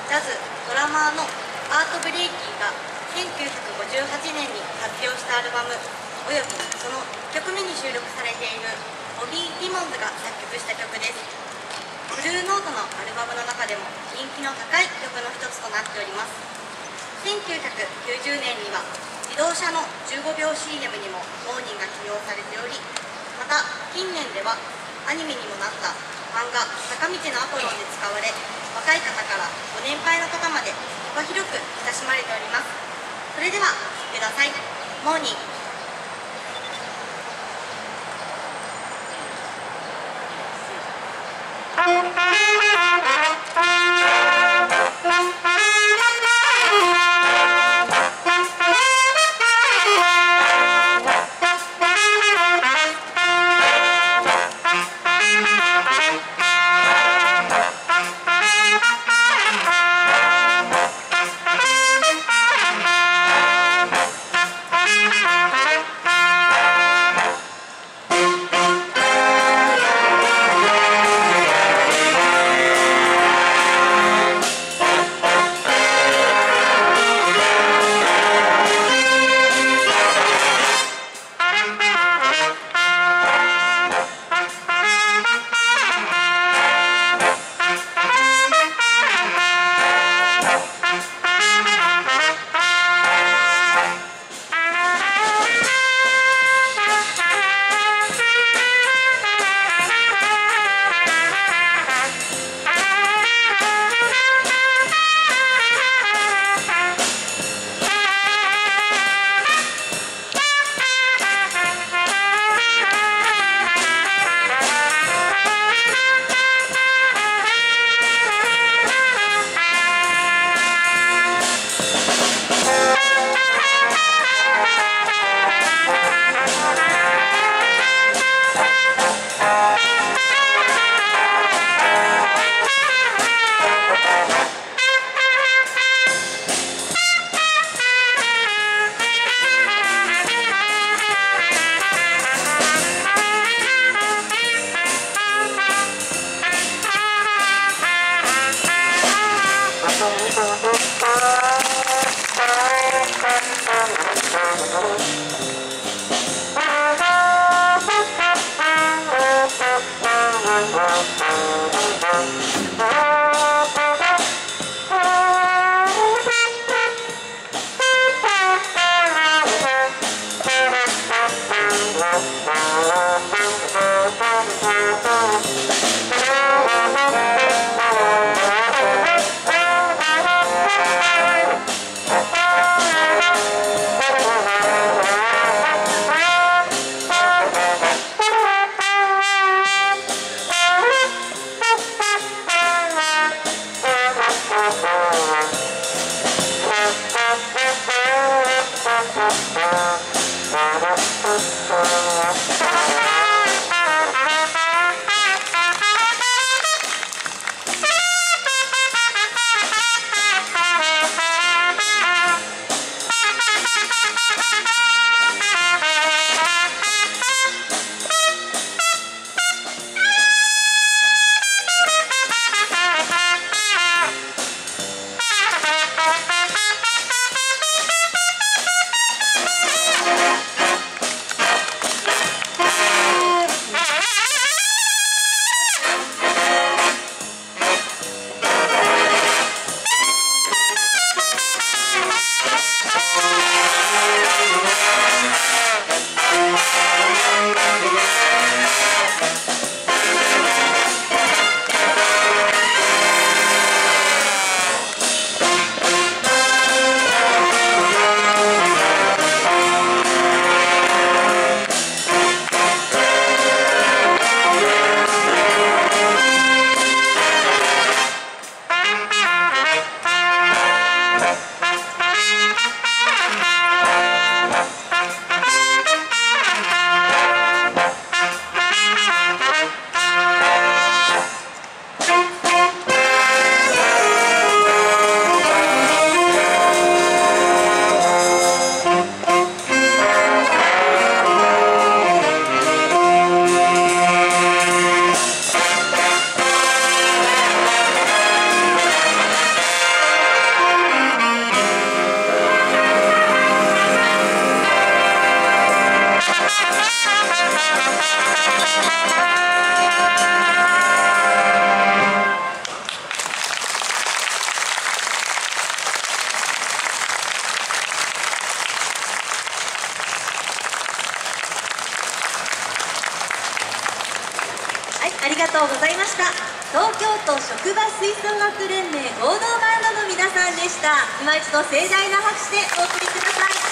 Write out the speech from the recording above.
ジャズ・ドラマーのアート・ブレイキーが1958年に発表したアルバムおよびその1曲目に収録されているボビー・ティモンズが作曲した曲です。ブルーノートのアルバムの中でも人気の高い曲の一つとなっております。1990年には自動車の15秒 CM にもモーニンが起用されており、また近年ではアニメにもなった漫画「坂道のアポロン」で使われ、若い方からご年配の方まで幅広く親しまれております。それでは聴いてください。モーニング。 りがとうございました。東京都職場吹奏楽連盟合同バンドの皆さんでした。今一度盛大な拍手でお送りください。